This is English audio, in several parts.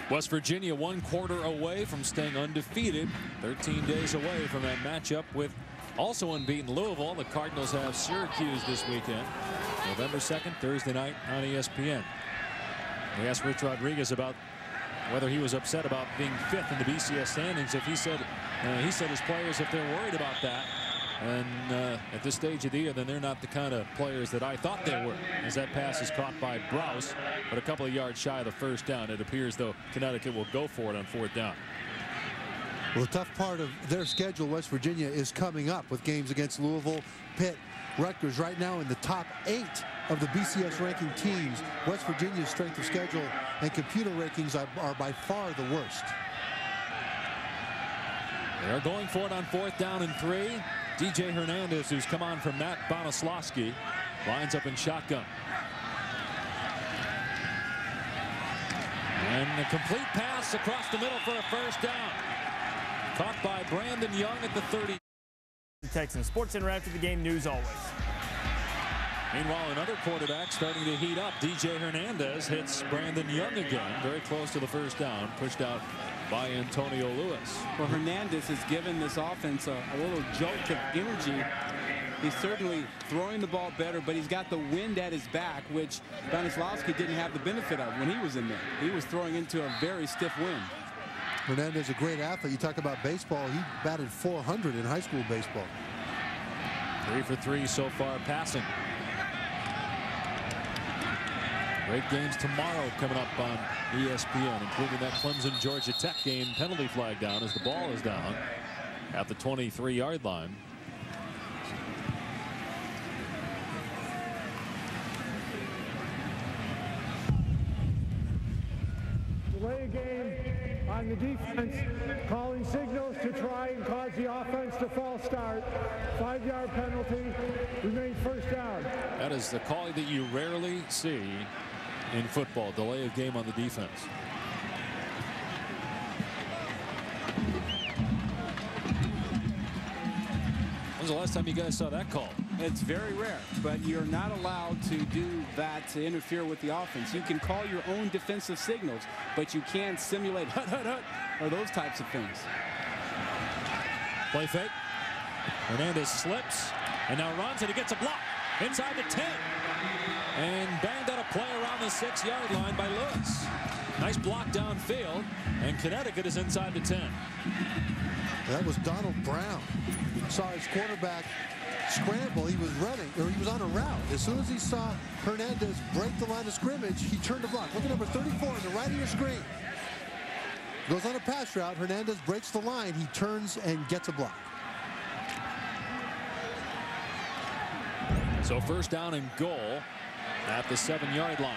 West Virginia 1 quarter away from staying undefeated. 13 days away from that matchup with also unbeaten Louisville. The Cardinals have Syracuse this weekend. November 2nd, Thursday night on ESPN. We asked Rich Rodriguez about whether he was upset about being 5th in the BCS standings. If he said his players, if they're worried about that, and at this stage of the year, then they're not the kind of players that I thought they were. As that pass is caught by Brous, but a couple of yards shy of the first down. It appears though Connecticut will go for it on 4th down. Well, the tough part of their schedule, West Virginia, is coming up with games against Louisville, Pitt, Rutgers. Right now in the top 8 of the BCS ranking teams, West Virginia's strength of schedule and computer rankings are by far the worst. They're going for it on 4th down and 3. DJ Hernandez, who's come on from Matt Bonoslawski, lines up in shotgun. And a complete pass across the middle for a first down. Caught by Brandon Young at the 30. Texans Sports Center after the game news always. Meanwhile, another quarterback starting to heat up. DJ Hernandez hits Brandon Young again, very close to the first down, pushed out by Antonio Lewis. Well, Hernandez has given this offense a little jolt of energy. He's certainly throwing the ball better, but he's got the wind at his back, which Bonoslawski didn't have the benefit of when he was in there. He was throwing into a very stiff wind. Hernandez is a great athlete. You talk about baseball. He batted .400 in high school baseball. 3 for 3 so far passing. Great games tomorrow coming up on ESPN, including that Clemson-Georgia Tech game. Penalty flag down as the ball is down at the 23-yard line. Delay a game on the defense, calling signals to try and cause the offense to false start. 5-yard penalty, remains first down. That is the call that you rarely see in football. Delay of game on the defense. When's the last time you guys saw that call? It's very rare, but you're not allowed to do that to interfere with the offense. You can call your own defensive signals, but you can't simulate hut, hut, hut, or those types of things. Play fake. Hernandez slips and now runs, and he gets a block inside the 10. And banged out a play around the 6-yard line by Lewis. Nice block downfield, and Connecticut is inside the 10. That was Donald Brown. Saw his quarterback scramble. He was running, or he was on a route. As soon as he saw Hernandez break the line of scrimmage, he turned to block. Look at number 34 on the right of your screen. Goes on a pass route. Hernandez breaks the line. He turns and gets a block. So first down and goal at the 7-yard line.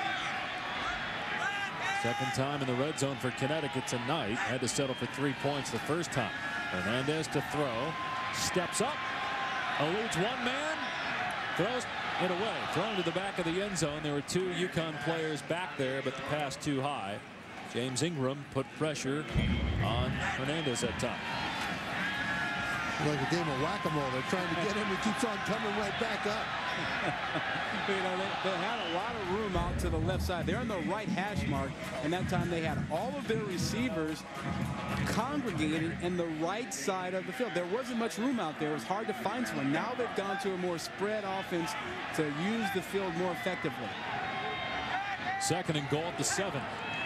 Second time in the red zone for Connecticut tonight. Had to settle for 3 points the first time. Hernandez to throw. Steps up. Eludes one man. Throws it away. Thrown to the back of the end zone. There were 2 UConn players back there, but the pass too high. James Ingram put pressure on Hernandez that time. Like a game of whack-a-mole. They're trying to get him. He keeps on coming right back up. You know, they had a lot of room out to the left side. They're on the right hash mark, and that time they had all of their receivers congregated in the right side of the field. There wasn't much room out there. It was hard to find someone. Now they've gone to a more spread offense to use the field more effectively. Second and goal at the 7.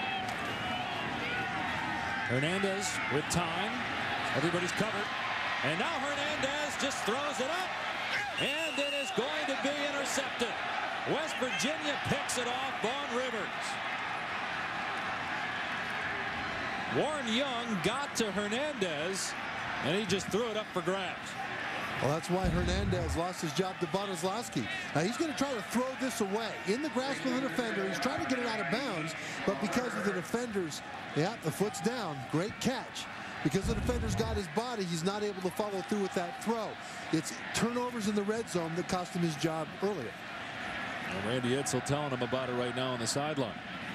Hernandez with time. Everybody's covered. And now Hernandez just throws it up. And it is going to be intercepted. West Virginia picks it off Vaughn Rivers. Warren Young got to Hernandez, and he just threw it up for grabs. Well, that's why Hernandez lost his job to Bonoslawski. Now he's going to try to throw this away. In the grasp of the defender, he's trying to get it out of bounds, but because of the defender's, the foot's down, great catch. Because the defender's got his body, he's not able to follow through with that throw. It's turnovers in the red zone that cost him his job earlier. And Randy Edsall telling him about it right now on the sideline.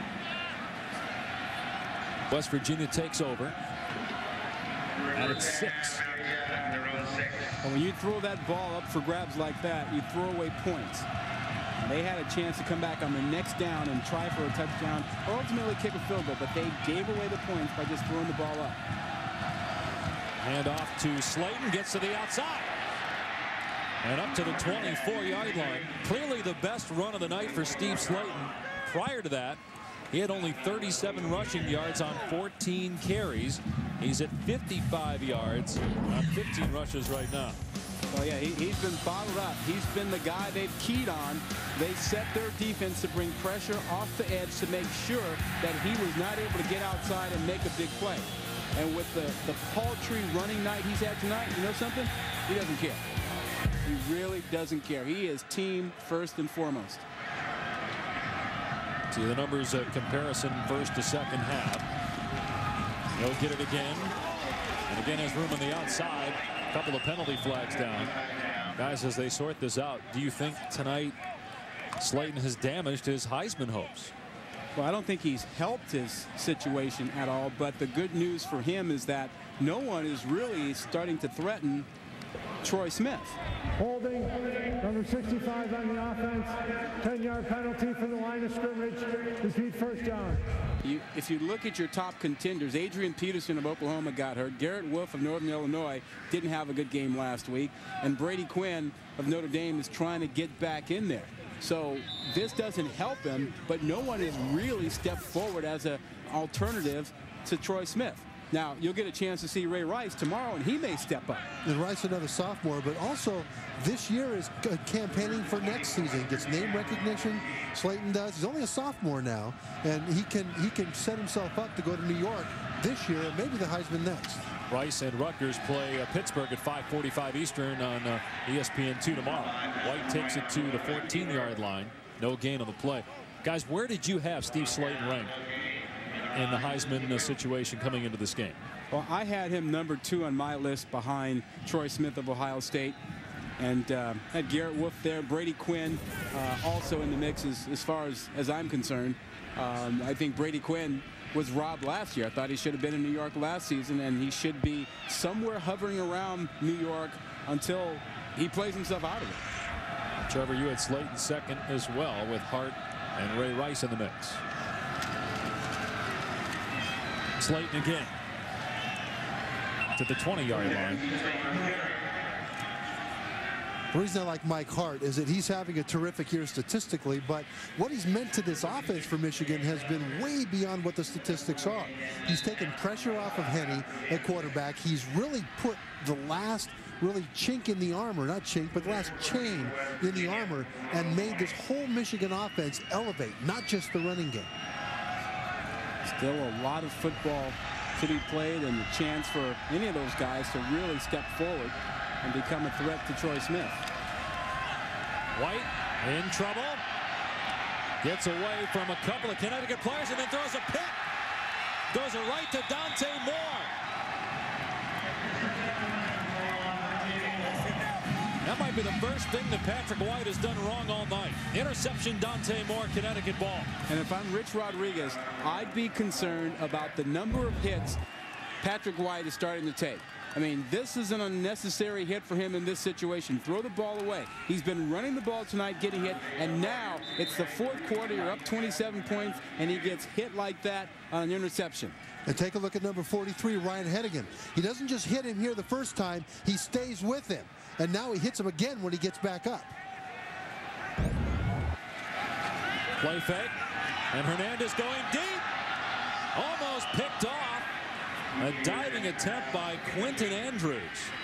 West Virginia takes over. And it's 6. And when you throw that ball up for grabs like that, you throw away points. They had a chance to come back on the next down and try for a touchdown or ultimately kick a field goal, but they gave away the points by just throwing the ball up. Hand off to Slayton, gets to the outside. And up to the 24-yard line. Clearly the best run of the night for Steve Slayton. Prior to that, he had only 37 rushing yards on 14 carries. He's at 55 yards on 15 rushes right now. Well, yeah, he's been bottled up. He's been the guy they've keyed on. They set their defense to bring pressure off the edge to make sure that he was not able to get outside and make a big play. And with the paltry running night he's had tonight, you know something? He doesn't care. He really doesn't care. He is team first and foremost. See the numbers comparison first to second half. He'll get it again. And again has room on the outside. A couple of penalty flags down. Guys, as they sort this out, do you think tonight Slayton has damaged his Heisman hopes? Well, I don't think he's helped his situation at all, but the good news for him is that no one is really starting to threaten Troy Smith. Holding, number 65 on the offense, 10-yard penalty from the line of scrimmage. Repeat first down. If you look at your top contenders, Adrian Peterson of Oklahoma got hurt. Garrett Wolf of Northern Illinois didn't have a good game last week. And Brady Quinn of Notre Dame is trying to get back in there. So this doesn't help him, but no one has really stepped forward as an alternative to Troy Smith. Now, you'll get a chance to see Ray Rice tomorrow, and he may step up. And Rice, another sophomore, but also this year is campaigning for next season. Gets name recognition. Slayton does. He's only a sophomore now, and he can set himself up to go to New York this year and maybe the Heisman next. Rice and Rutgers play Pittsburgh at 5:45 Eastern on ESPN2 tomorrow. White takes it to the 14-yard line. No gain on the play. Guys, where did you have Steve Slayton ranked in the Heisman situation coming into this game? Well, I had him number 2 on my list behind Troy Smith of Ohio State, and had Garrett Wolf there. Brady Quinn also in the mix as far as I'm concerned. I think Brady Quinn was robbed last year. I thought he should have been in New York last season, and he should be somewhere hovering around New York until he plays himself out of it. Trevor, you had Slayton second as well, with Hart and Ray Rice in the mix. Slayton again to the 20-yard line. The reason I like Mike Hart is that he's having a terrific year statistically, but what he's meant to this offense for Michigan has been way beyond what the statistics are. He's taken pressure off of Henne at quarterback. He's really put the last really chink in the armor, not chink, but the last chain in the armor, and made this whole Michigan offense elevate, not just the running game. Still a lot of football to be played, and the chance for any of those guys to really step forward and become a threat to Troy Smith. White in trouble. Gets away from a couple of Connecticut players and then throws a pick. Throws it right to Dante Moore. That might be the first thing that Patrick White has done wrong all night. Interception, Dante Moore, Connecticut ball. And if I'm Rich Rodriguez, I'd be concerned about the number of hits Patrick White is starting to take. I mean, this is an unnecessary hit for him in this situation. Throw the ball away. He's been running the ball tonight, getting hit, and now it's the fourth quarter. You're up 27 points, and he gets hit like that on an interception. And take a look at number 43, Ryan Hennigan. He doesn't just hit him here the first time. He stays with him. And now he hits him again when he gets back up. Play fake. And Hernandez going deep. Almost picked off. A diving attempt by Quentin Andrews.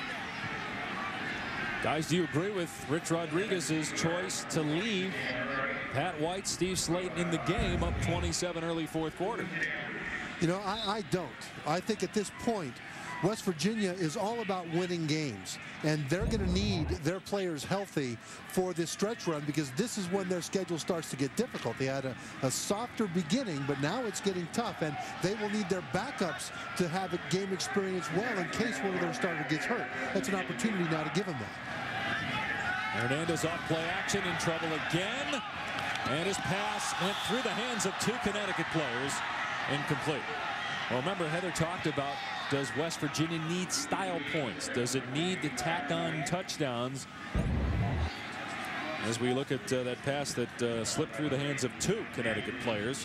Guys, do you agree with Rich Rodriguez's choice to leave Pat White, Steve Slayton in the game up 27 early fourth quarter? You know, I don't. I think at this point, West Virginia is all about winning games, and they're going to need their players healthy for this stretch run, because this is when their schedule starts to get difficult. They had a softer beginning, but now it's getting tough, and they will need their backups to have a game experience well in case one of their starters gets hurt. That's an opportunity now to give them that. Hernandez off play action, in trouble again, and his pass went through the hands of 2 Connecticut players, incomplete. Well, remember, Heather talked about, does West Virginia need style points? Does it need to tack on touchdowns? as we look at that pass that slipped through the hands of 2 Connecticut players.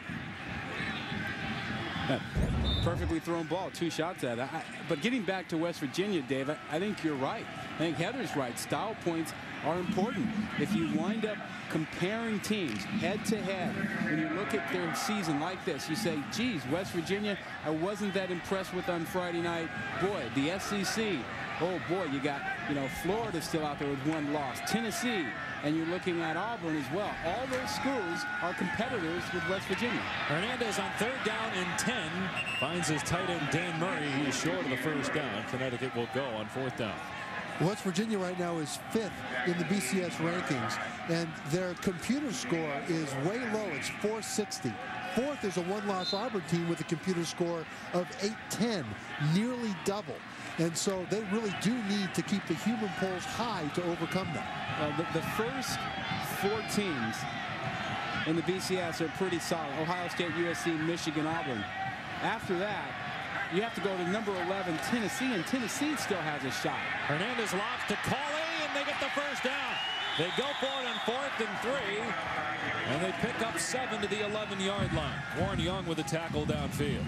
Perfectly thrown ball, 2 shots at it. But getting back to West Virginia, Dave, I think you're right. I think Heather's right. Style points are important. If you wind up comparing teams head to head, when you look at their season like this, you say, geez, West Virginia, I wasn't that impressed with on Friday night. Boy, the SEC, oh boy, you got, Florida still out there with 1 loss. Tennessee, and you're looking at Auburn as well. All those schools are competitors with West Virginia. Hernandez on 3rd down and 10 finds his tight end Dan Murray. He is short of the 1st down. Connecticut will go on 4th down. West Virginia right now is 5th in the BCS rankings, and their computer score is way low. It's 460. 4th is a 1-loss Auburn team with a computer score of 810, nearly double. And so they really do need to keep the human polls high to overcome that. The first 4 teams in the BCS are pretty solid. Ohio State, USC, Michigan, Auburn. After that, you have to go to number 11, Tennessee, and Tennessee still has a shot. Hernandez lobs to Cauley, and they get the 1st down. They go for it on 4th and 3, and they pick up 7 to the 11-yard line. Warren Young with a tackle downfield.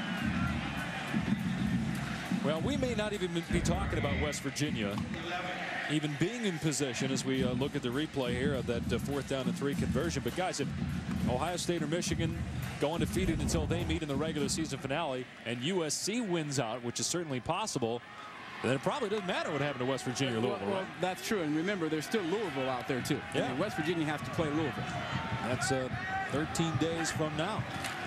Well, we may not even be talking about West Virginia even being in position as we look at the replay here of that 4th down and 3 conversion. But guys, if Ohio State or Michigan go undefeated until they meet in the regular season finale and USC wins out, which is certainly possible, then it probably doesn't matter what happened to West Virginia or Louisville. Well, that's true. And remember, there's still Louisville out there, too. Yeah. I mean, West Virginia has to play Louisville. That's 13 days from now.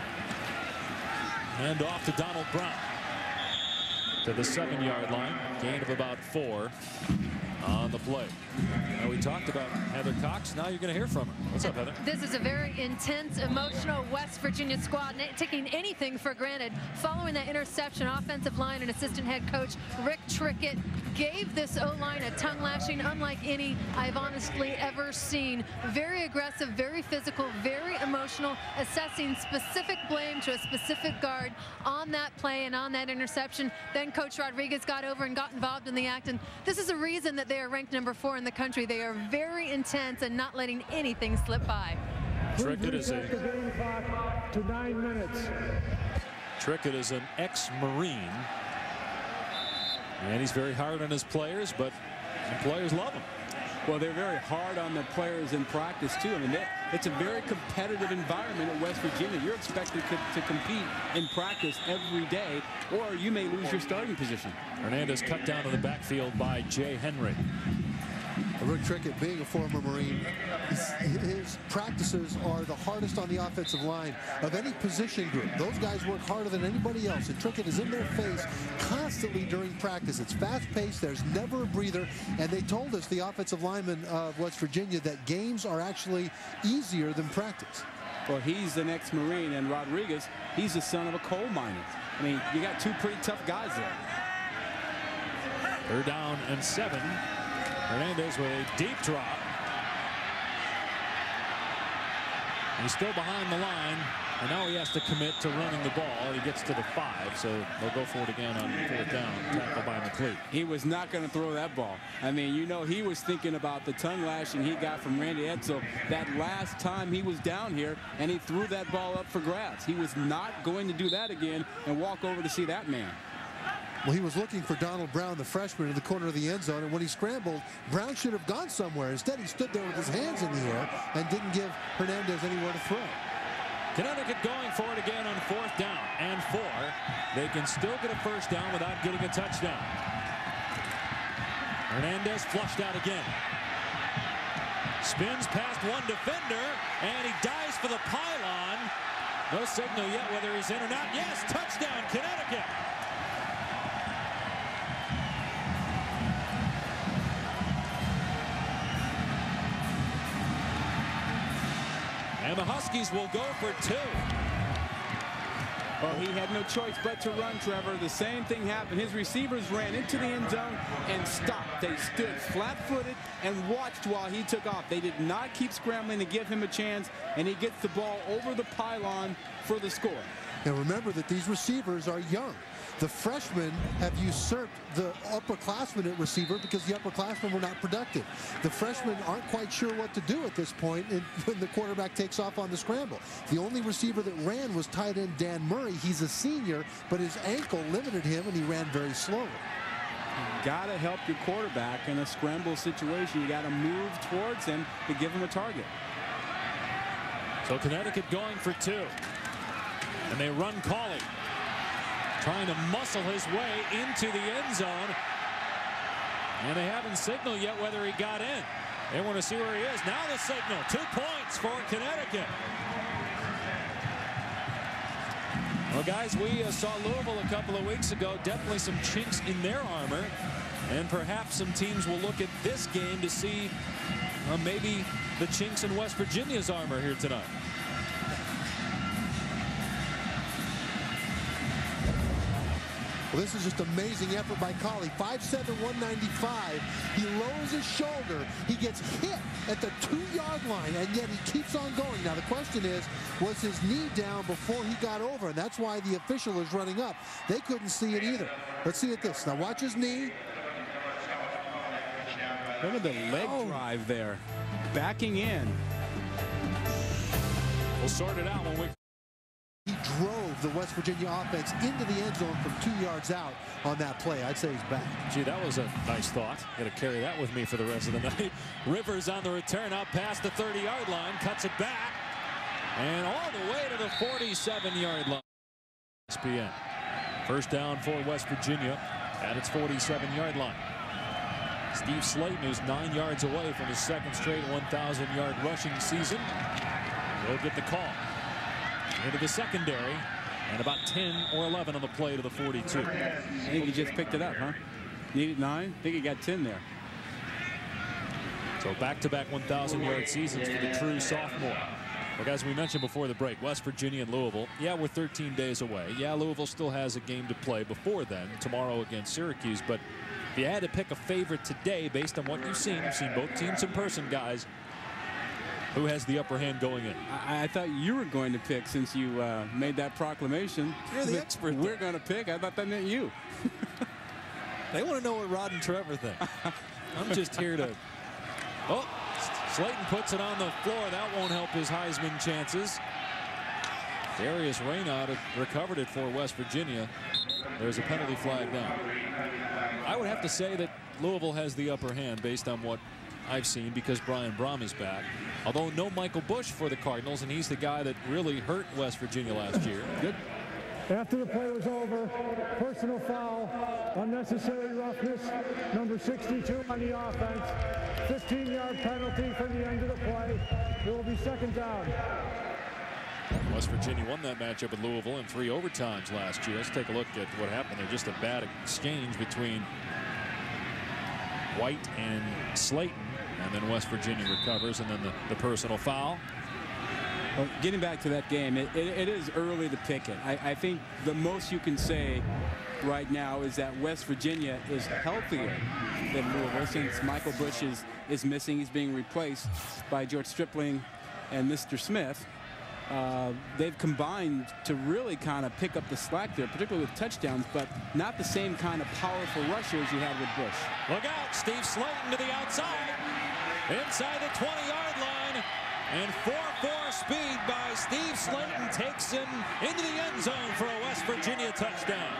Hand off to Donald Brown to the 7-yard line. Gain of about 4 on the play. Now, we talked about Heather Cox. Now you're going to hear from her. What's up, Heather? This is a very intense, emotional West Virginia squad, taking anything for granted. Following that interception, offensive line and assistant head coach Rick Trickett gave this O-line a tongue lashing unlike any I've honestly ever seen. Very aggressive, very physical, very emotional, assessing specific blame to a specific guard on that play and on that interception. Then Coach Rodriguez got over and got involved in the act, and this is a reason that they are ranked number 4 in the country. They are very intense and not letting anything slip by. Trickett is the game clock to 9 minutes. Trickett is an ex-Marine, and he's very hard on his players, but the players love him. Well, they're very hard on the players in practice, too. I mean, it's a very competitive environment at West Virginia. You're expected to compete in practice every day, or you may lose your starting position. Hernandez cut down to the backfield by Jay Henry. Rick Trickett, being a former Marine, his practices are the hardest on the offensive line of any position group. Those guys work harder than anybody else, and Trickett is in their face constantly during practice. It's fast-paced. There's never a breather, and they told us, the offensive linemen of West Virginia, that games are actually easier than practice. Well, he's an ex-Marine, and Rodriguez, he's the son of a coal miner. I mean, you got 2 pretty tough guys there. 3rd down and 7. Hernandez with a deep drop. He's still behind the line, and now he has to commit to running the ball. He gets to the 5, so they'll go for it again on 4th down. Tackle by McLeod. He was not going to throw that ball. I mean, he was thinking about the tongue lashing he got from Randy Edsel that last time he was down here, and he threw that ball up for grabs. He was not going to do that again and walk over to see that man. Well, he was looking for Donald Brown, the freshman, in the corner of the end zone, and when he scrambled, Brown should have gone somewhere. Instead, he stood there with his hands in the air and didn't give Hernandez anywhere to throw. Connecticut going for it again on 4th down and 4. They can still get a 1st down without getting a touchdown. Hernandez flushed out again. Spins past one defender, and he dives for the pylon. No signal yet whether he's in or not. Yes, touchdown, Connecticut. And the Huskies will go for 2. Well, he had no choice but to run, Trevor. The same thing happened. His receivers ran into the end zone and stopped. They stood flat-footed and watched while he took off. They did not keep scrambling to give him a chance, and he gets the ball over the pylon for the score. Now remember that these receivers are young. The freshmen have usurped the upperclassmen at receiver because the upperclassmen were not productive. The freshmen aren't quite sure what to do at this point when the quarterback takes off on the scramble. The only receiver that ran was tight end Dan Murray. He's a senior, but his ankle limited him, and he ran very slowly. You got to help your quarterback in a scramble situation. You got to move towards him to give him a target. So Connecticut going for 2. And they run Cauley, trying to muscle his way into the end zone. And they haven't signaled yet whether he got in. They want to see where he is. Now the signal. 2 points for Connecticut. Well, guys, we saw Louisville a couple of weeks ago. Definitely some chinks in their armor. And perhaps some teams will look at this game to see maybe the chinks in West Virginia's armor here tonight. Well, this is just amazing effort by Cauley. 5'7", 195. He lowers his shoulder. He gets hit at the 2-yard line, and yet he keeps on going. Now, the question is, was his knee down before he got over? And that's why the official is running up. They couldn't see it either. Let's see at this. Now, watch his knee. Look at the leg drive there. Backing in. We'll sort it out when we... He drove the West Virginia offense into the end zone from 2 yards out on that play. I'd say he's back. Gee, that was a nice thought. Got to carry that with me for the rest of the night. Rivers on the return out past the 30-yard line, cuts it back, and all the way to the 47-yard line. ESPN. First down for West Virginia at its 47-yard line. Steve Slayton, who's 9 yards away from his second straight 1,000-yard rushing season, will get the call. Into the secondary, and about 10 or 11 on the play to the 42. I think he just picked it up, huh? Needed 9. I think he got 10 there. So back-to-back 1,000-yard seasons for the true sophomore. Well, guys, we mentioned before the break, West Virginia and Louisville. Yeah, we're 13 days away. Yeah, Louisville still has a game to play before then, tomorrow against Syracuse. But if you had to pick a favorite today based on what you've seen both teams in person, guys, who has the upper hand going in? I thought you were going to pick, since you made that proclamation. You're the expert. We're going to pick. I thought that meant you. They want to know what Rod and Trevor think. I'm just here to... Oh, Slayton puts it on the floor. That won't help his Heisman chances. Darius Raynaud had recovered it for West Virginia. There's a penalty flag down. I would have to say that Louisville has the upper hand based on what I've seen, because Brian Brom is back. Although no Michael Bush for the Cardinals, and he's the guy that really hurt West Virginia last year. Good. After the play was over, personal foul, unnecessary roughness, number 62 on the offense, 15-yard penalty from the end of the play. It will be second down. West Virginia won that matchup with Louisville in 3 overtimes last year. Let's take a look at what happened there. Just a bad exchange between White and Slayton, and then West Virginia recovers, and then the personal foul. Well, getting back to that game, it is early to pick it. I think the most you can say right now is that West Virginia is healthier than Louisville, since Michael Bush is missing. He's being replaced by George Stripling and Mr. Smith. They've combined to really kind of pick up the slack there, particularly with touchdowns, but not the same kind of powerful rushers you had with Bush. Look out, Steve Slayton to the outside, inside the 20-yard line, and 4.4 speed by Steve Slayton takes him into the end zone for a West Virginia touchdown.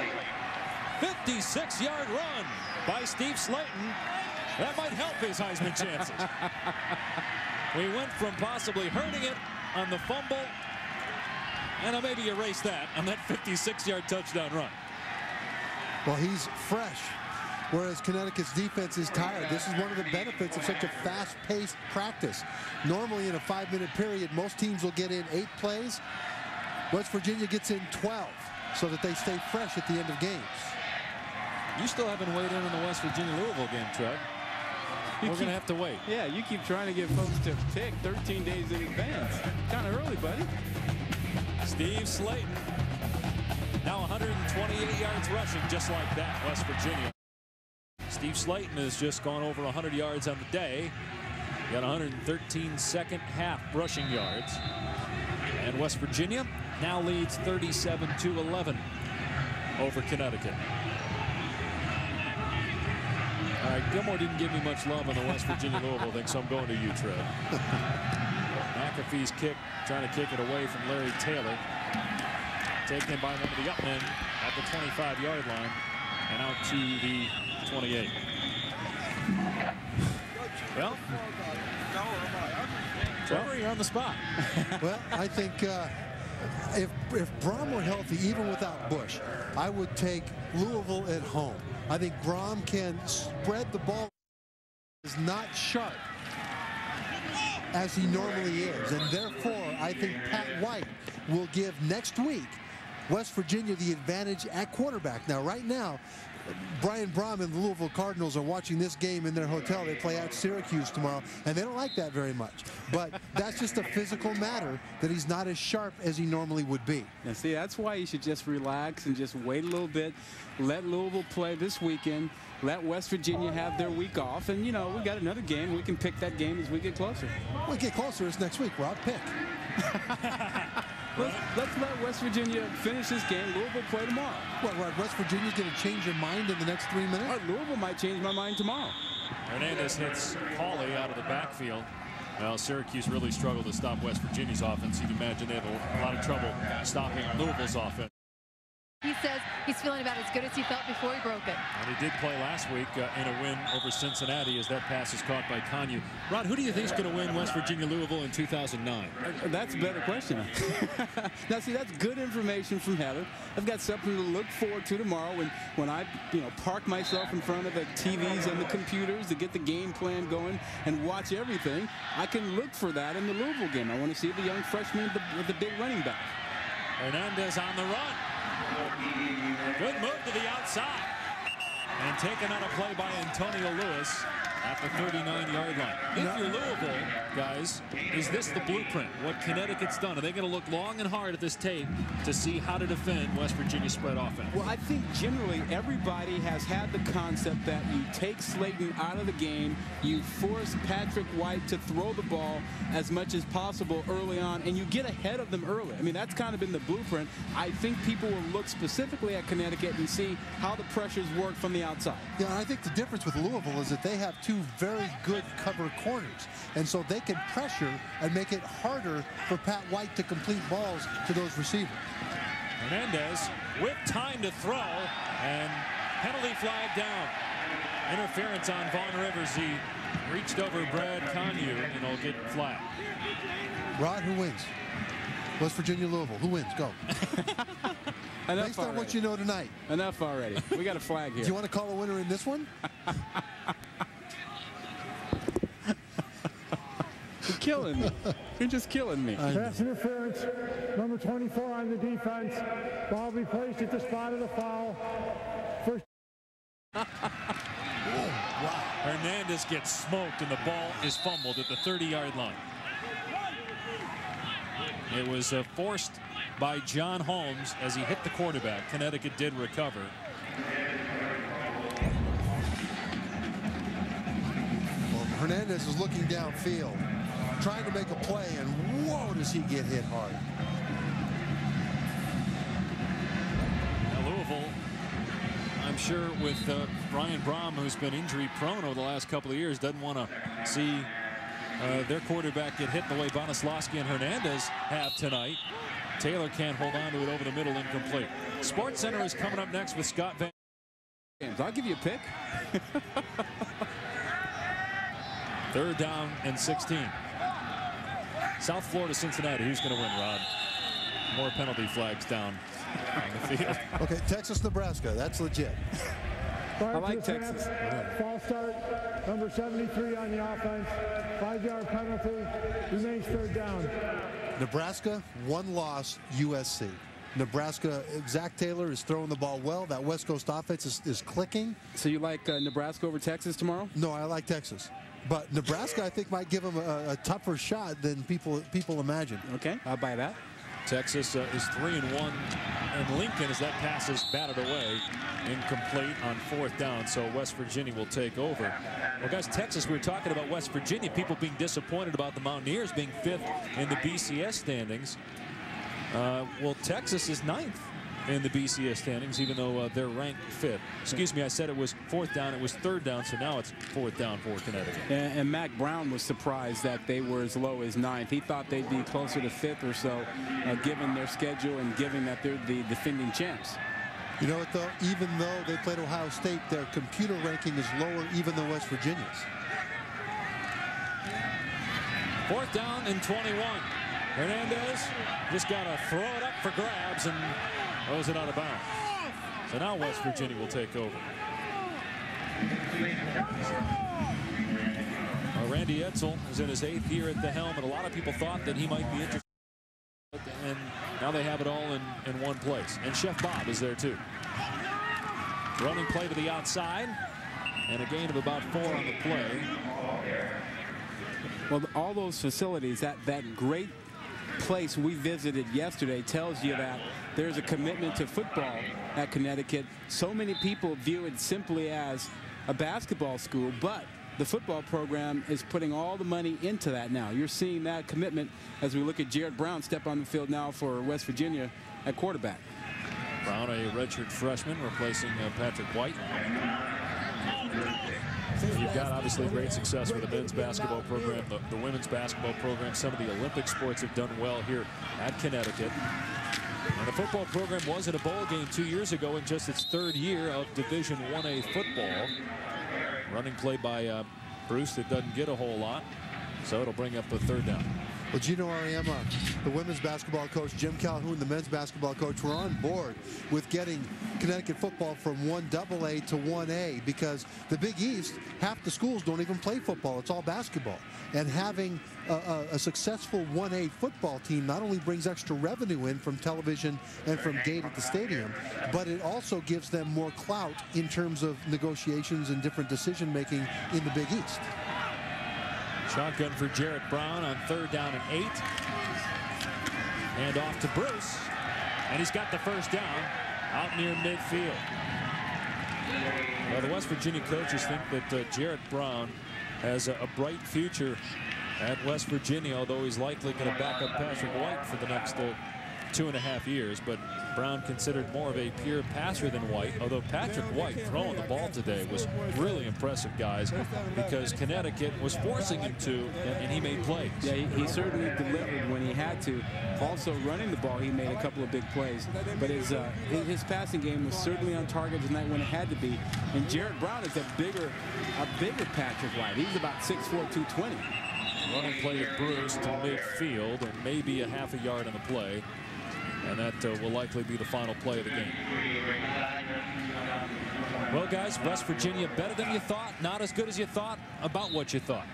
56-yard run by Steve Slayton. That might help his Heisman chances. We went from possibly hurting it on the fumble, and I'll maybe erase that on that 56-yard touchdown run. Well, he's fresh, whereas Connecticut's defense is tired. This is one of the benefits of such a fast-paced practice. Normally in a 5-minute period, most teams will get in 8 plays. West Virginia gets in 12 so that they stay fresh at the end of games. You still haven't weighed in on the West Virginia-Louisville game, Trev. We're going to have to wait. Yeah, you keep trying to get folks to pick 13 days in advance. Kind of early, buddy. Steve Slayton, now 128 yards rushing, just like that, West Virginia. Steve Slayton has just gone over 100 yards on the day. He got 113 second half rushing yards. And West Virginia now leads 37-11. over Connecticut. All right, Gilmore didn't give me much love on the West Virginia-Louisville thing, so I'm going to you, Trev. McAfee's kick, trying to kick it away from Larry Taylor. Taken by one of the up men at the 25-yard line and out to the 28. Well, Trevor, you're on the spot. Well, I think if Brom were healthy, even without Bush, I would take Louisville at home. I think Brom can spread the ball, is not sharp as he normally is, and therefore I think Pat White will give next week West Virginia the advantage at quarterback. Now, right now, Brian Brom and the Louisville Cardinals are watching this game in their hotel. They play at Syracuse tomorrow, and they don't like that very much. But that's just a physical matter that he's not as sharp as he normally would be. And see, that's why you should just relax and just wait a little bit. Let Louisville play this weekend. Let West Virginia have their week off. And, you know, we got another game. We can pick that game as we get closer. When we get closer, it's next week, Rob. Pick. Let's let West Virginia finish this game. Louisville play tomorrow. What, West Virginia's going to change their mind in the next 3 minutes? Louisville might change my mind tomorrow. Hernandez hits Hawley out of the backfield. Well, Syracuse really struggled to stop West Virginia's offense. You'd imagine they have a lot of trouble stopping Louisville's offense. He says he's feeling about as good as he felt before he broke it. And he did play last week in a win over Cincinnati as that pass is caught by Konyu. Rod, who do you think is going to win West Virginia-Louisville in 2009? That's a better question. Now, see, that's good information from Heather. I've got something to look forward to tomorrow when I, park myself in front of the TVs and the computers to get the game plan going and watch everything. I can look for that in the Louisville game. I want to see the young freshman with the big running back. Hernandez on the run. Good move to the outside. And taken on a play by Antonio Lewis at the 39-yard line. If you're Louisville, guys, is this the blueprint? What Connecticut's done? Are they going to look long and hard at this tape to see how to defend West Virginia spread offense? Well, I think generally everybody has had the concept that you take Slayton out of the game, you force Patrick White to throw the ball as much as possible early on, and you get ahead of them early. I mean, that's kind of been the blueprint. I think people will look specifically at Connecticut and see how the pressures work from the outside. Yeah, I think the difference with Louisville is that they have two very good cover corners, and so they can pressure and make it harder for Pat White to complete balls to those receivers. Hernandez with time to throw, and penalty flag down. Interference on Vaughn Rivers. He reached over Brad Konyu, and he'll get flagged. Rod, who wins? West Virginia, Louisville. Who wins? Go. Based on what you know tonight. Enough already. We got a flag here. Do you want to call a winner in this one? You're killing me. You're just killing me. Pass interference. Number 24 on the defense. Ball be placed at the spot of the foul. First. Wow. Hernandez gets smoked, and the ball is fumbled at the 30-yard line. It was forced by John Holmes as he hit the quarterback. Connecticut did recover. Well, Hernandez is looking downfield, trying to make a play, and whoa, does he get hit hard. Now, Louisville, I'm sure with Brian Brom, who's been injury prone over the last couple of years, doesn't want to see their quarterback get hit the way Bonaslawski and Hernandez have tonight. Taylor can't hold on to it over the middle, incomplete. Sports Center is coming up next with Scott Van. I'll give you a pick. 3rd down and 16. South Florida, Cincinnati. Who's going to win, Rod? More penalty flags down on the field. Okay, Texas, Nebraska. That's legit. I like Texas. False start. Number 73 on the offense. 5-yard penalty. Remains 3rd down. Nebraska, 1 loss, USC. Nebraska, Zach Taylor is throwing the ball well. That West Coast offense is clicking. So you like Nebraska over Texas tomorrow? No, I like Texas. But Nebraska, I think, might give them a tougher shot than people imagine. Okay, I'll buy that. Texas is 3-1, and Lincoln, as that pass is batted away, incomplete on 4th down, so West Virginia will take over. Well, guys, Texas, we were talking about West Virginia, people being disappointed about the Mountaineers being 5th in the BCS standings. Well, Texas is 9th in the BCS standings, even though they're ranked 5th. Excuse me, I said it was 4th down. It was 3rd down, so now it's 4th down for Connecticut. And Mac Brown was surprised that they were as low as 9th. He thought they'd be closer to 5th or so, given their schedule and given that they're the defending champs. You know what, though? Even though they played Ohio State, their computer ranking is lower even than West Virginia's. 4th down and 21. Hernandez just got to throw it up for grabs and throws it out of bounds. So now West Virginia will take over. Randy Edsall is in his 8th year at the helm, and a lot of people thought that he might be interested. And now they have it all in one place. And Chef Bob is there too. Running play to the outside, and a gain of about 4 on the play. Well, all those facilities, that great place we visited yesterday tells you that there's a commitment to football at Connecticut. So many people view it simply as a basketball school, but the football program is putting all the money into that now. You're seeing that commitment as we look at Jared Brown step on the field now for West Virginia at quarterback. Brown, a redshirt freshman, replacing Patrick White. You've got obviously great success with the men's basketball program, the women's basketball program. Some of the Olympic sports have done well here at Connecticut. And the football program was in a bowl game 2 years ago in just its 3rd year of Division 1A football. Running play by Bruce that doesn't get a whole lot, so it'll bring up the 3rd down. Well, Gino Ariema, the women's basketball coach, Jim Calhoun, the men's basketball coach, were on board with getting Connecticut football from 1AA to 1A because the Big East, half the schools don't even play football. It's all basketball. And having a successful 1A football team not only brings extra revenue in from television and from gate at the stadium, but it also gives them more clout in terms of negotiations and different decision-making in the Big East. Shotgun for Jarrett Brown on 3rd down and 8. And off to Bruce. And he's got the 1st down out near midfield. Well, the West Virginia coaches think that Jarrett Brown has a bright future at West Virginia, although he's likely going to back up Patrick White for the next 2.5 years. But Brown considered more of a pure passer than White, although Patrick White throwing the ball today was really impressive, guys, because Connecticut was forcing him to, and he made plays. Yeah, he certainly delivered when he had to. Also running the ball, he made a couple of big plays, but his passing game was certainly on target tonight when it had to be. And Jarrett Brown is a bigger Patrick White. He's about 6'4", 220. Running play at Bruce to midfield, and maybe a half a yard on the play. And that will likely be the final play of the game. Well, guys, West Virginia better than you thought, not as good as you thought, about what you thought.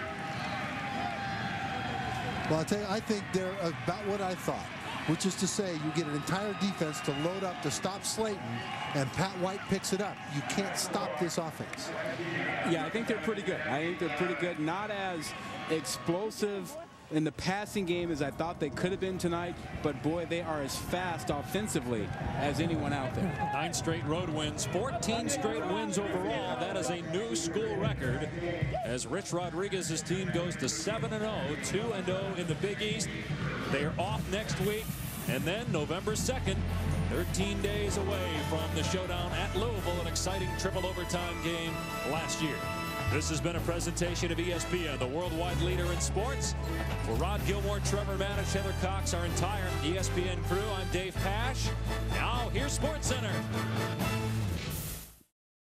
Well, I'll tell you, I think they're about what I thought, which is to say you get an entire defense to load up to stop Slayton, and Pat White picks it up. You can't stop this offense. Yeah, I think they're pretty good. I think they're pretty good. Not as explosive in the passing game as I thought they could have been tonight, but boy, they are as fast offensively as anyone out there. 9 straight road wins, 14 straight wins overall. That is a new school record as Rich Rodriguez's team goes to 7-0, 2-0 in the Big East. They are off next week, and then November 2nd, 13 days away from the showdown at Louisville, an exciting triple overtime game last year. This has been a presentation of ESPN, the worldwide leader in sports. For Rod Gilmore, Trevor Maddich, Heather Cox, our entire ESPN crew, I'm Dave Pash. Now, here's SportsCenter.